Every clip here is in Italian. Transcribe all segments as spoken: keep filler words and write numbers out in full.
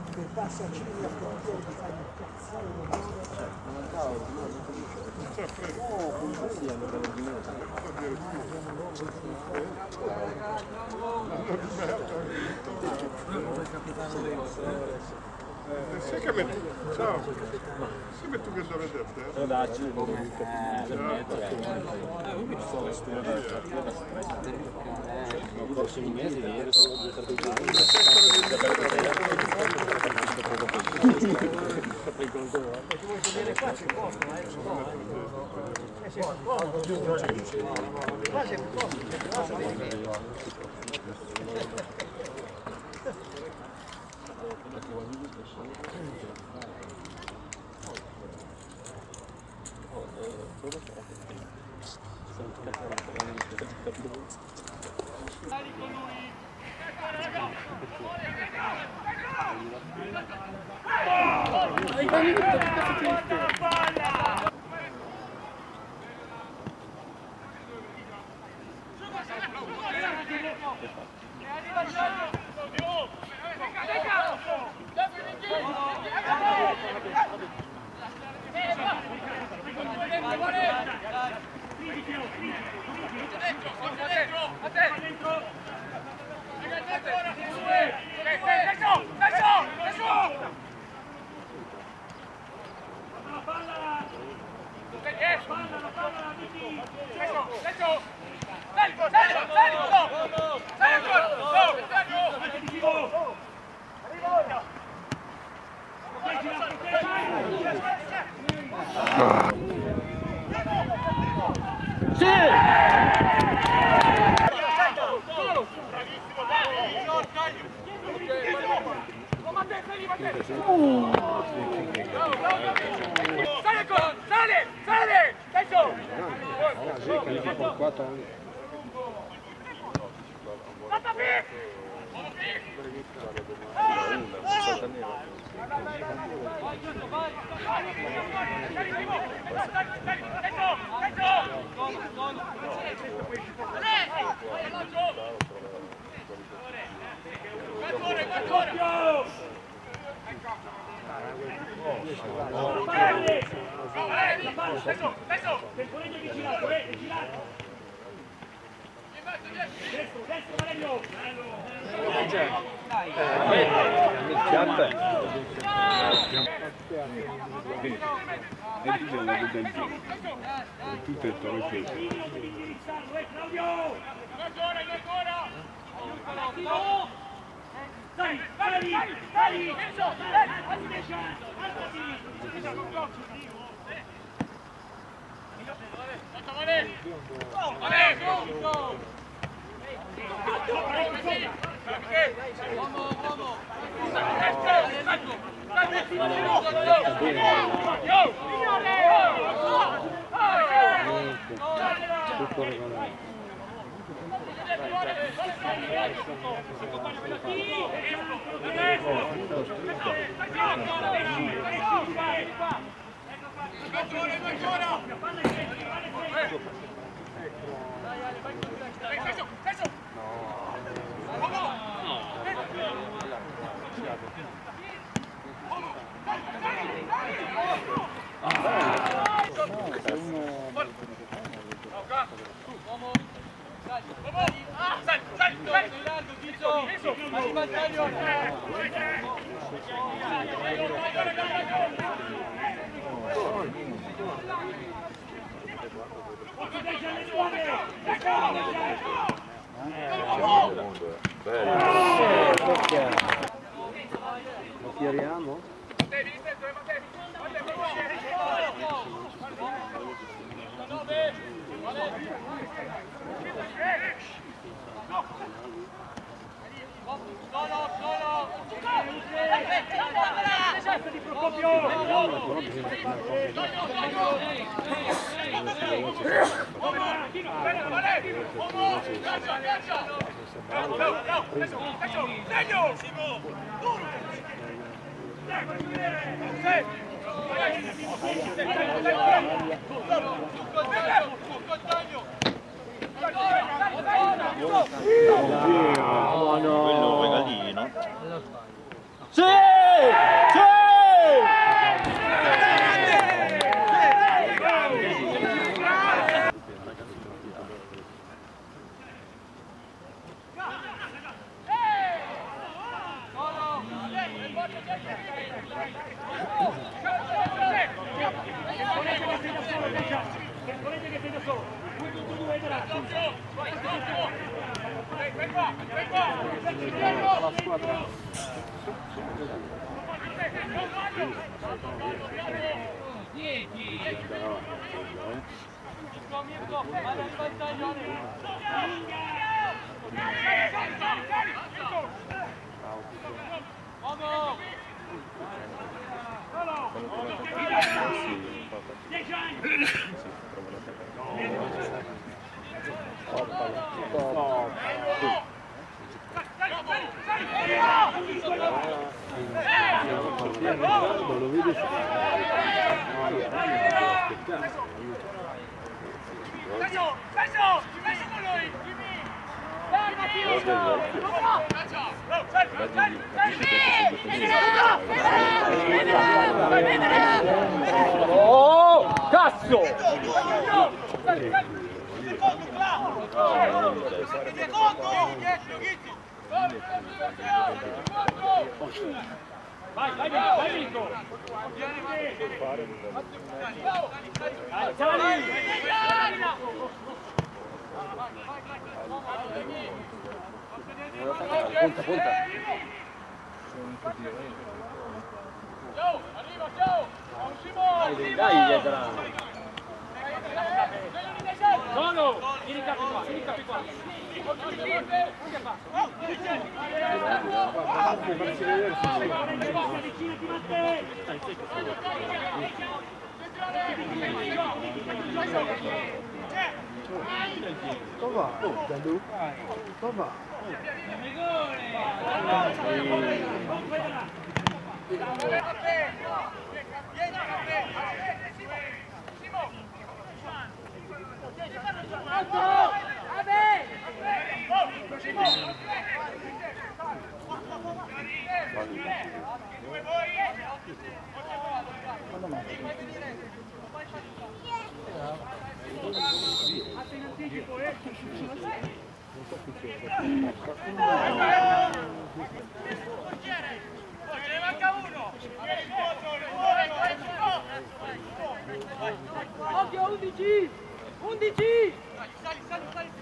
che passa a cinque frontiere di fare il cazzare Eh, sai che metti? Ciao! Sai che tu che da vedete? Lo dacci un po' di non forse un mese ieri sono vedere qua c'è posto, eh, lo so, eh. Eh, c'è posto. Qua c'è posto. Dai con lui! Lo tiriamo? Oh no! Quello regalino. Sì! Volete che sei da solo? Qui tutti e due hai dato. Vai qua, vai qua. La squadra. Mirko, vai al vantaggio. Vamos! Lo vedi? Calcio! Calcio! Calcio con lui! Dai Matteo! Oh! Cazzo! Vai, vai, vai, Mirko! Alzali! Punta, punta. Ciao, arriva, ciao! Uscimo! Dai, dietro. Sono! Vieni capi qua, vieni capi qua! Avvicinati Matteo! Dove va? Oh, da lui? Dove va? Occhio, undici! undici! Sali, sali, sali!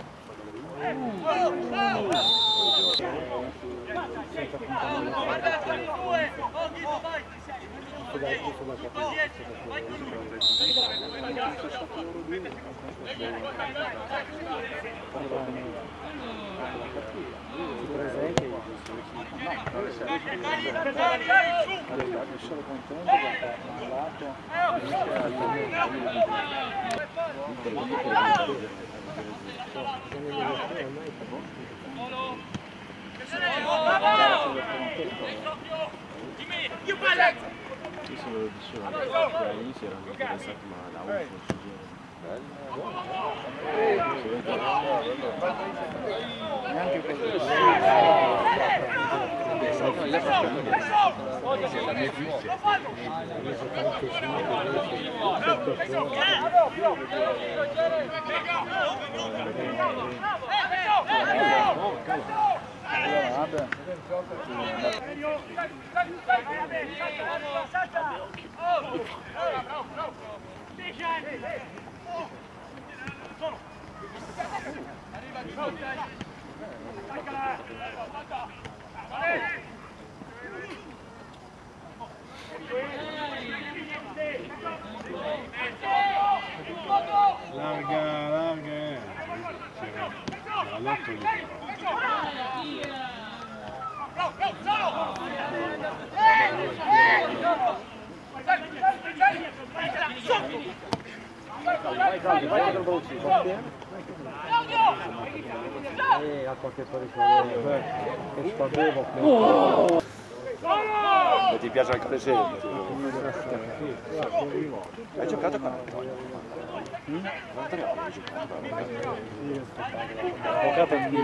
Guarda, sali due! Occhio, vai! Vai con Io se lo dicevo, che all'inizio erano interessati ma da uno neanche questo Larga, larga, eh. La lotto lì. Eh, a qualche pericolo. Che spadevo. Ma ti piace anche Pesce? Hai giocato con Antonio? Mm? Antonio hai giocato con Avvocato è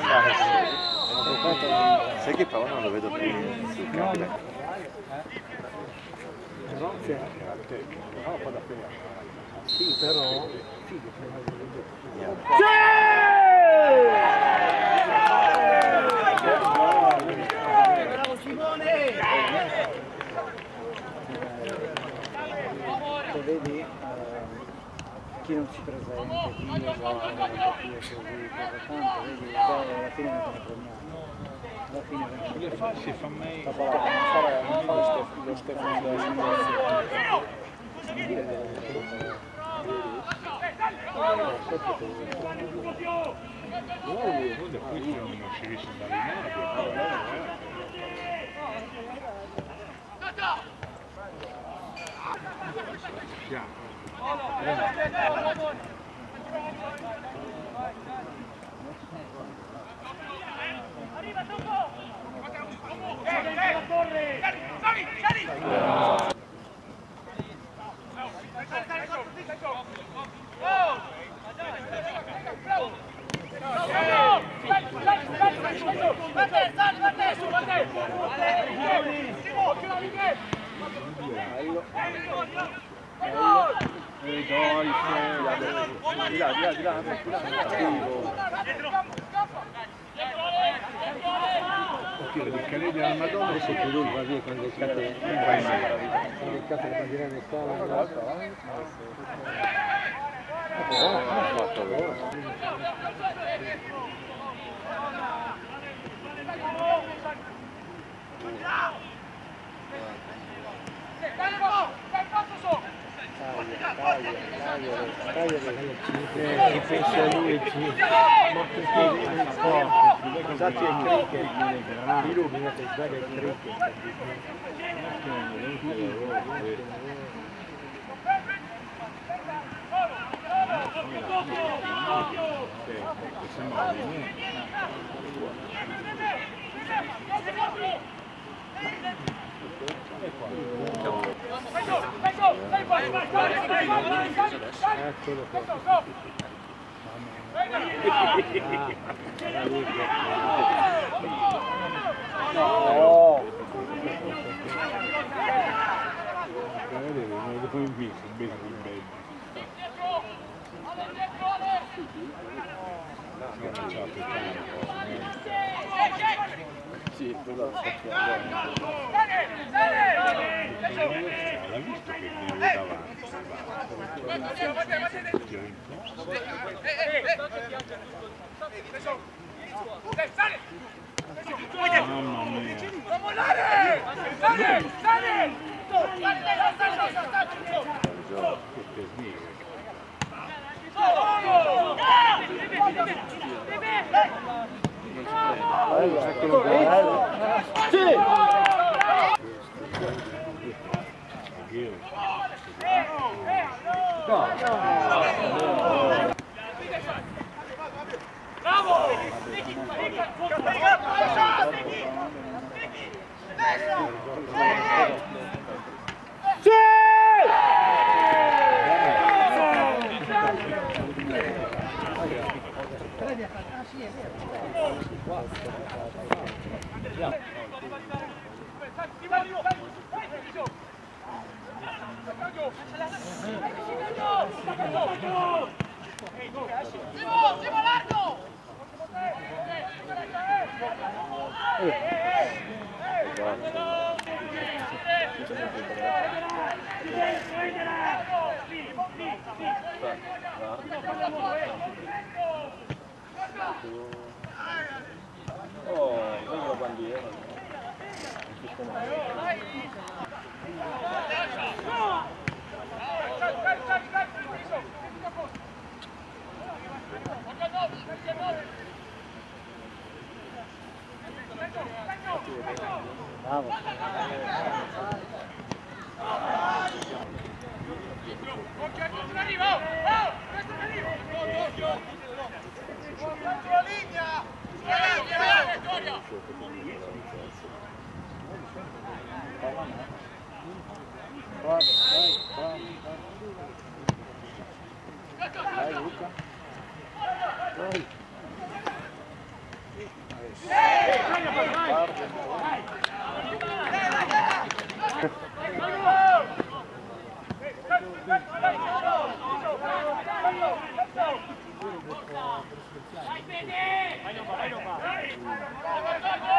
sai che Paolo non lo vedo più sul campo? no, sì. No, fa da fine. Sì, però. Bravo Simone! chi non si presenta, chi io guardo, chi io così, tanto, vedi, poi alla fine non se ne prendiamo. Alla fine non Le fa, si fa meglio. Non fare non fare Stef- lo Stefano della Silvestre. Oh, guarda, qui non si riesce ad allenare. Arriva Tocco! Eh, eh, torre! Sali, sali! Di là, di là, di là, di là. Occhio, il canale della Madonna è sotto lui, va via con le catene. Non vai mai. Con le catene da girare in scala. Chi pensa a lui ci molto forte, infatti è cricket, di lui bisogna pensare al cricket. Eccolo qua. No! Non devo in viso, un bel bel. Sì, quello sta chiamando. L'ha visto che ne aveva davanti? Mamma mia. Che snigo. Oh, vengo bandiera. Bravo. Bravo, vai, bravo, bravo. Vai Luca. Vai. Vai, Fede! Vai, non va, vai, non va!